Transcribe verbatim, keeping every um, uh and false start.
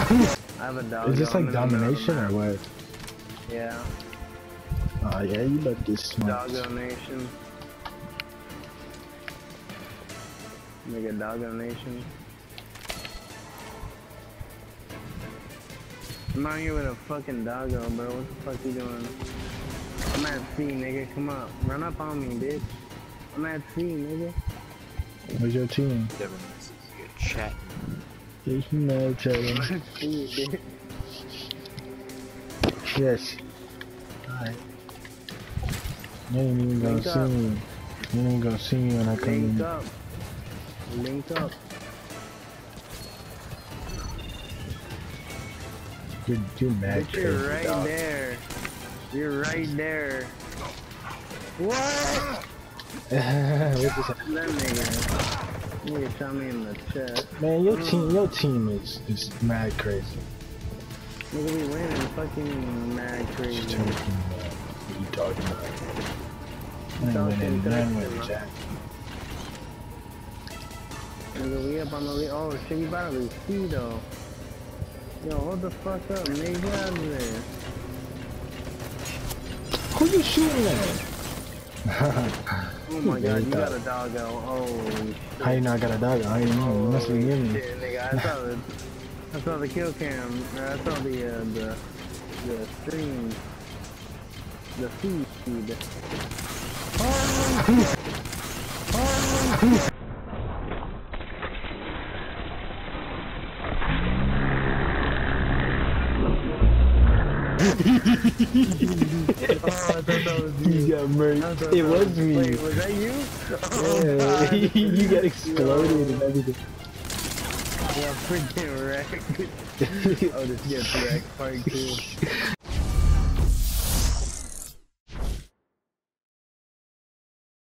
I have a dog. Is this like domination or what? Yeah. Oh yeah, you better get smart. Doggo Nation. Make a Doggo Nation. I'm out here with a fucking doggo, bro. What the fuck you doing? I'm at C, nigga. Come up. Run up on me, bitch. I'm at C, nigga. Where's your team? Never misses. You're chatting. Yeah, he mad chatting. I'm at C, bitch. Yes. Alright. You ain't even gonna Link see up. me. You ain't even gonna see me when I come Link in. up. Link up. You're, you're mad Bitch, you're crazy, right dog. there. You're right there. What? What's this? That nigga. Nigga shot me in the chest. Man, your Mm. team, your team is is mad crazy. Nigga, we winning. Fucking mad crazy. Just talking about what you talking about. I ain't Talking winning to none them, with huh? Jack. Nigga, we up on the lead. Oh shit, we about to lose C though. Yo, hold the fuck up, nigga. Get out of there. Who you shooting at? Oh my god, you got a doggo. Oh shit. How you not got a dog? I ain't know. You must be giving me. Shit, nigga. I saw the, I saw the kill cam. Or I saw the, uh, the, the stream. The feed. Oh! Oh! Oh, I thought that was you. You got murdered. It was was, me. Wait, was that you? Yeah, Oh, you got exploded and everything. yeah, freaking wrecked. Oh, this gets wrecked, part two.